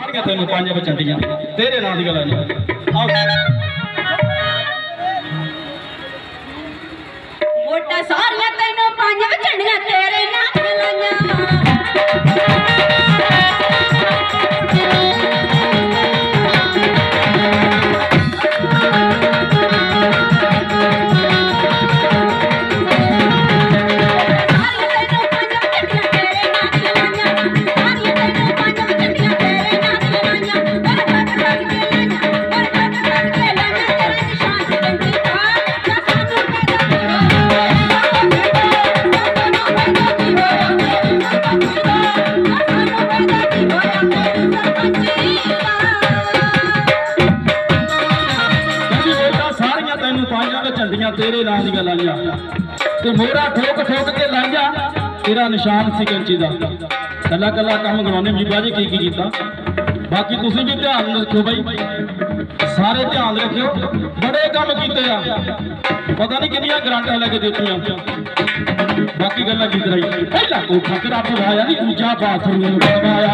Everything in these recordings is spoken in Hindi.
सारियां तेनों पंज बचंडियां तेरे नाम दी गल्लां वोटां सारियां तेनों पंज बचंडियां तेरे नाम दी गल्लां तेरे नाम दी गल्लां ते मोरा ठोक ठोक के लाइया तेरा निशान सी कैंची दा कला कला काम गवाने भी बाजी की कीता बाकी तुसीं भी ध्यान रखो भाई सारे ध्यान रखियो बड़े काम कीते आ पता नहीं कितनियां ग्रांटां लेके देतियां बाकी गल्लां की कराई पहला कोठा करा पवाया नी दूजा बाथरूम बनवाया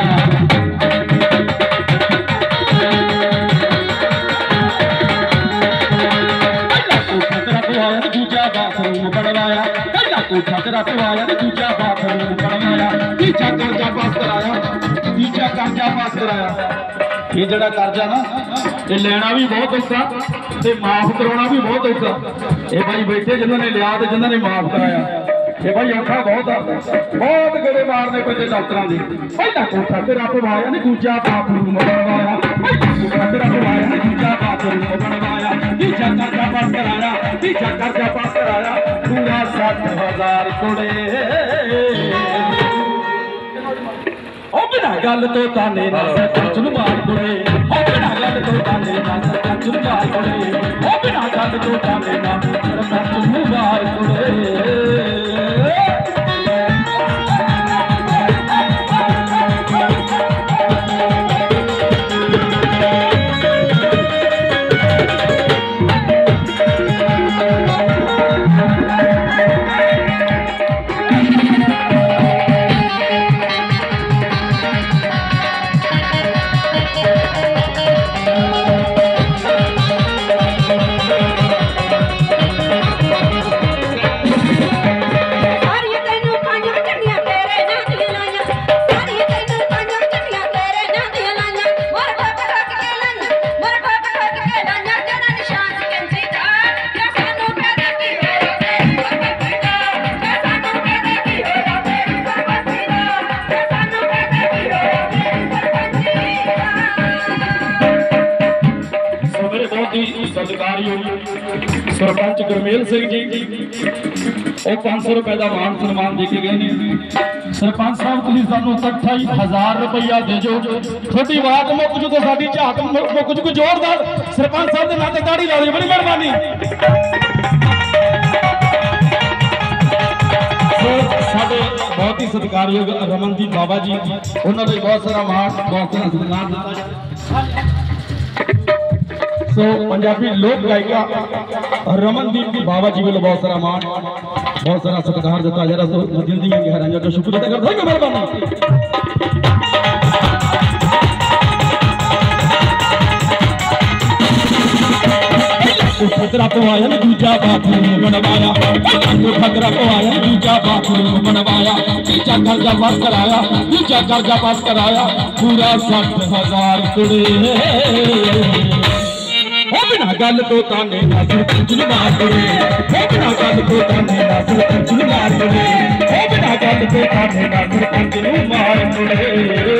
दूजा बाथरूम बनवाया पहला कोठा तेरा पवाया दूजा बाथरूम बनवाया तीजा कर्जा पास कराया तीजा कर्जा पास कराया ये जड़ा कर्जा ना ये लेना भी बहुत औखा ते माफ करवाना भी बहुत औखा ये भाई बैठे जिन्होंने लिया ते जिन्होंने माफ कराया ये भाई औखा बहुत गड़े मारने पैंदे डॉक्टरां दे पहला कोठा तेरा पवाया दूजा बाथरूम बनवाया पहला कोठा तेरा पवाया दूजा बाथरूम बनवाया तीजा कर्जा पास कराया तीजा कर्जा पास कराया पूरा 60,000 कुड़े ओ बिना गल तो ताने ना सरपंच नूं मार कुड़े ओ बिना गल तो ताने ना सरपंच नूं मार कुड़े ओ बिना गल तो ताने ना सरपंच नूं मार कुड़े सरपंच गुरमेल सिंह जी 500 रुपए का मान सम्मान देके गए हैं सरपंच साहब तुम सानू 28,000 रुपया दे जो थोड़ी बात मुक जू तो साडी झाक मुक जू जोरदार सरपंच साहब के नाते ताड़ी ला दो बड़ी मेहरबानी साडे बहुत ही सत्कारयोग रमनदीप बाबा जी उन्होंने बहुत सारा मान बहुत सारा सम्मान दिता सो पंजाबी लोक गायिका रमनदीप बाबा जी वालों बहुत सारा मान बहुत सारा सत्कार दिता जरा सो दिल दी गहराइयों का शुक्रिया अदा करदा हां मेहरबानी खतरा पवाया दूजा बाथरूम बनवाया खतरा पवाया दूजा बाथरूम बनवाया तीजा कर्जा पास कराया तीजा कर्जा पास कराया पूरा 60,000 कुड़े बिना गल तो ताने ना सरपंच नूं मार कुड़े बिना गल तो ताने ना सरपंच नूं मार कुड़े बिना गल तो ताने ना सरपंच नूं मार कुड़े